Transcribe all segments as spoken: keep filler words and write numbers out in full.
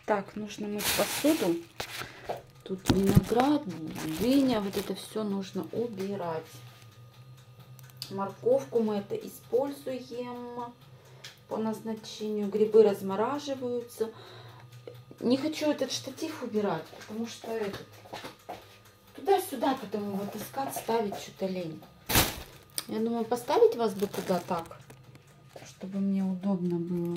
Так, нужно мыть посуду. Тут виноград, дыня, вот это все нужно убирать. Морковку мы это используем по назначению. Грибы размораживаются. Не хочу этот штатив убирать, потому что этот, туда-сюда потом его таскать, ставить что-то лень. Я думаю, поставить вас бы туда так, чтобы мне удобно было.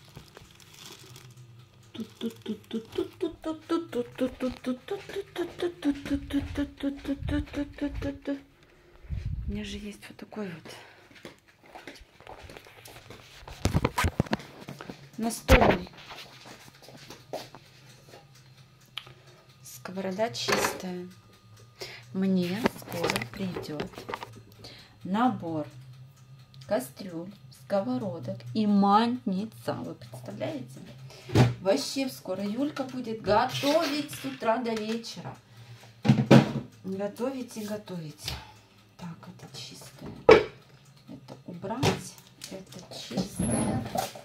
У меня же есть вот такой вот настольный. Сковорода чистая. Мне скоро придет набор кастрюль, сковородок и мантница. Вы представляете? Вообще скоро Юлька будет готовить с утра до вечера. Готовить и готовить. Так, это чистое. Это убрать. Это чистое.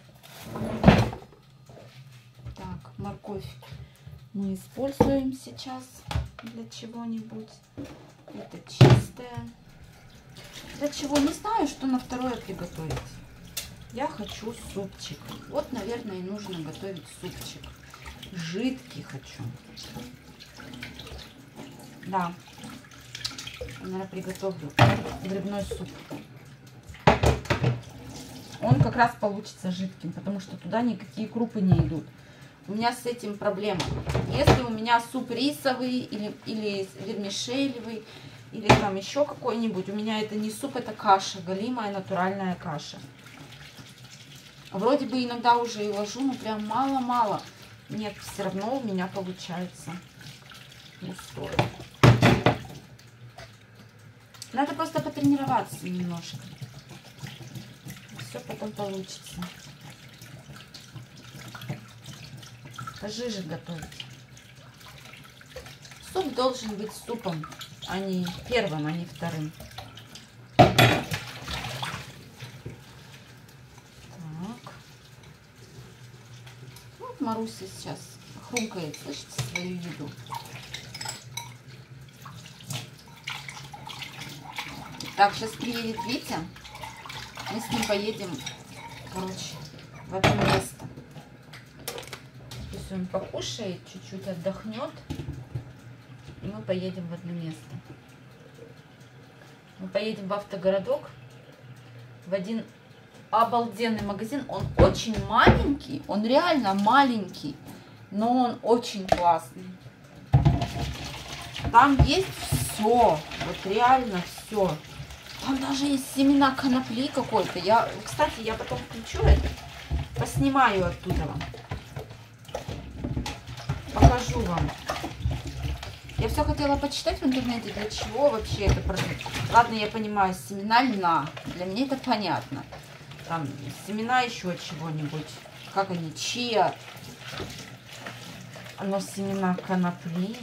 Так, морковь мы используем сейчас для чего-нибудь. Это чистое. Для чего? Не знаю, что на второе приготовить. Я хочу супчик. Вот, наверное, и нужно готовить супчик. Жидкий хочу. Да. Наверное, приготовлю грибной суп. Он как раз получится жидким, потому что туда никакие крупы не идут. У меня с этим проблема. Если у меня суп рисовый или, или вермишелевый, или там еще какой-нибудь, у меня это не суп, это каша, галимая натуральная каша. Вроде бы иногда уже и ложу, но прям мало-мало. Нет, все равно у меня получается густое. Надо просто потренироваться немножко. Все потом получится. Пожиже готовить. Суп должен быть супом, а не первым, а не вторым. Маруся сейчас хрумкает, слышите, свою еду. Так, сейчас приедет Витя. Мы с ним поедем, короче, в одно место. Пусть он покушает, чуть-чуть отдохнет. И мы поедем в одно место. Мы поедем в автогородок, в один обалденный магазин. Он очень маленький, он реально маленький, но он очень классный. Там есть все, вот реально все. Там даже есть семена конопли какой-то. Я, кстати, я потом включу это, поснимаю оттуда вам, покажу вам. Я все хотела почитать в интернете, для чего вообще это продают. Ладно, я понимаю, семена льна, для меня это понятно. Там семена еще чего-нибудь. Как они? Чиа. Но семена конопли.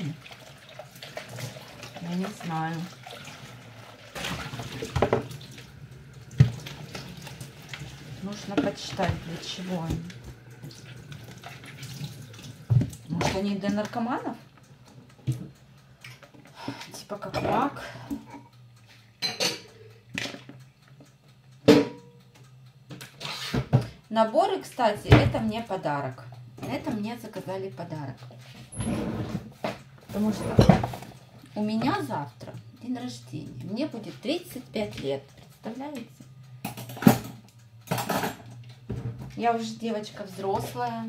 Я не знаю. Нужно почитать, для чего они. Может, они для наркоманов? Типа как мак. Наборы, кстати, это мне подарок. Это мне заказали подарок. Потому что у меня завтра день рождения. Мне будет тридцать пять лет. Представляете? Я уже девочка взрослая.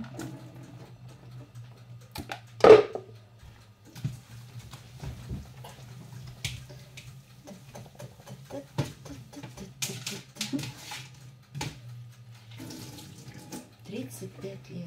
тридцать пять лет.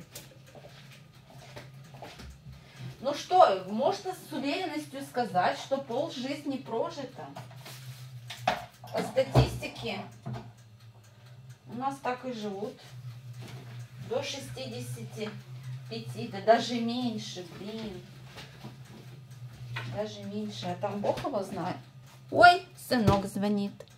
Ну что, можно с уверенностью сказать, что пол жизни прожито. По статистике у нас так и живут. До шестидесяти пяти, да даже меньше, блин. Даже меньше. А там Бог его знает. Ой, сынок звонит.